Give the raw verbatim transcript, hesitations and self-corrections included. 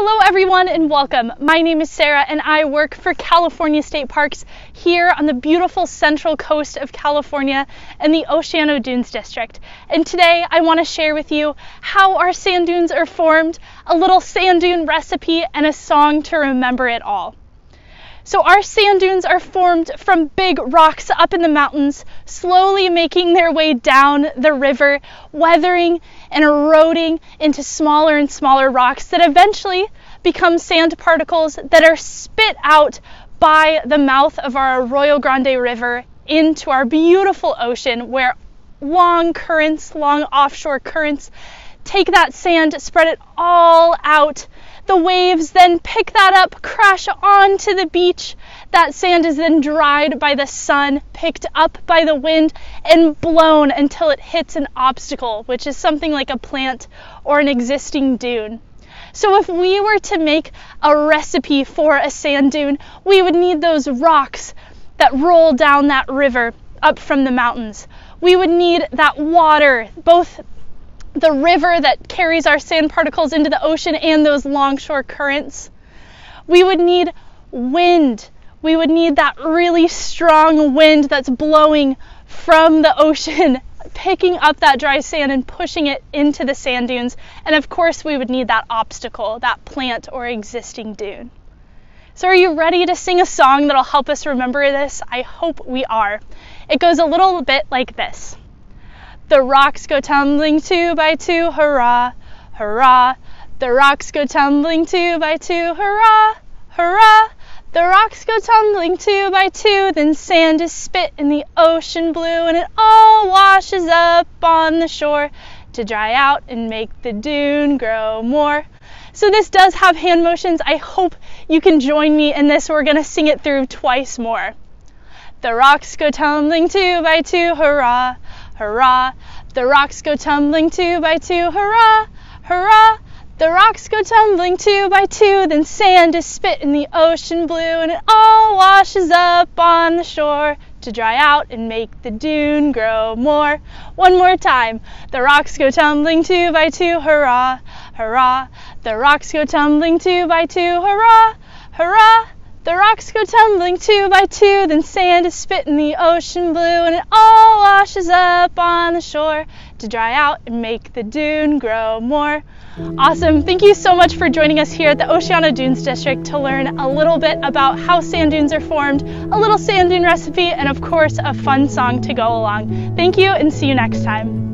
Hello everyone and welcome. My name is Sarah and I work for California State Parks here on the beautiful central coast of California in the Oceano Dunes district. And today I want to share with you how our sand dunes are formed, a little sand dune recipe, and a song to remember it all. So our sand dunes are formed from big rocks up in the mountains, slowly making their way down the river, weathering and eroding into smaller and smaller rocks that eventually become sand particles that are spit out by the mouth of our Arroyo Grande River into our beautiful ocean, where long currents, long offshore currents, take that sand, spread it all out. The waves then pick that up, crash onto the beach. That sand is then dried by the sun, picked up by the wind, and blown until it hits an obstacle, which is something like a plant or an existing dune. So if we were to make a recipe for a sand dune, we would need those rocks that roll down that river up from the mountains. We would need that water, both the river that carries our sand particles into the ocean and those longshore currents. We would need wind. We would need that really strong wind that's blowing from the ocean, picking up that dry sand and pushing it into the sand dunes. And of course, we would need that obstacle, that plant or existing dune. So are you ready to sing a song that'll help us remember this? I hope we are. It goes a little bit like this. The rocks go tumbling two by two, hurrah, hurrah. The rocks go tumbling two by two, hurrah, hurrah. The rocks go tumbling two by two, then sand is spit in the ocean blue, and it all washes up on the shore to dry out and make the dune grow more. So this does have hand motions. I hope you can join me in this. We're gonna sing it through twice more. The rocks go tumbling two by two, hurrah, hurrah. The rocks go tumbling two by two, hurrah, hurrah. The rocks go tumbling two by two, then sand is spit in the ocean blue, and it all washes up on the shore to dry out and make the dune grow more. One more time. The rocks go tumbling two by two, hurrah, hurrah. The rocks go tumbling two by two, hurrah, hurrah. The rocks go tumbling two by two, then sand is spit in the ocean blue, and it all washes up on the shore to dry out and make the dune grow more. Awesome. Thank you so much for joining us here at the Oceano Dunes District to learn a little bit about how sand dunes are formed, a little sand dune recipe, and of course, a fun song to go along. Thank you and see you next time.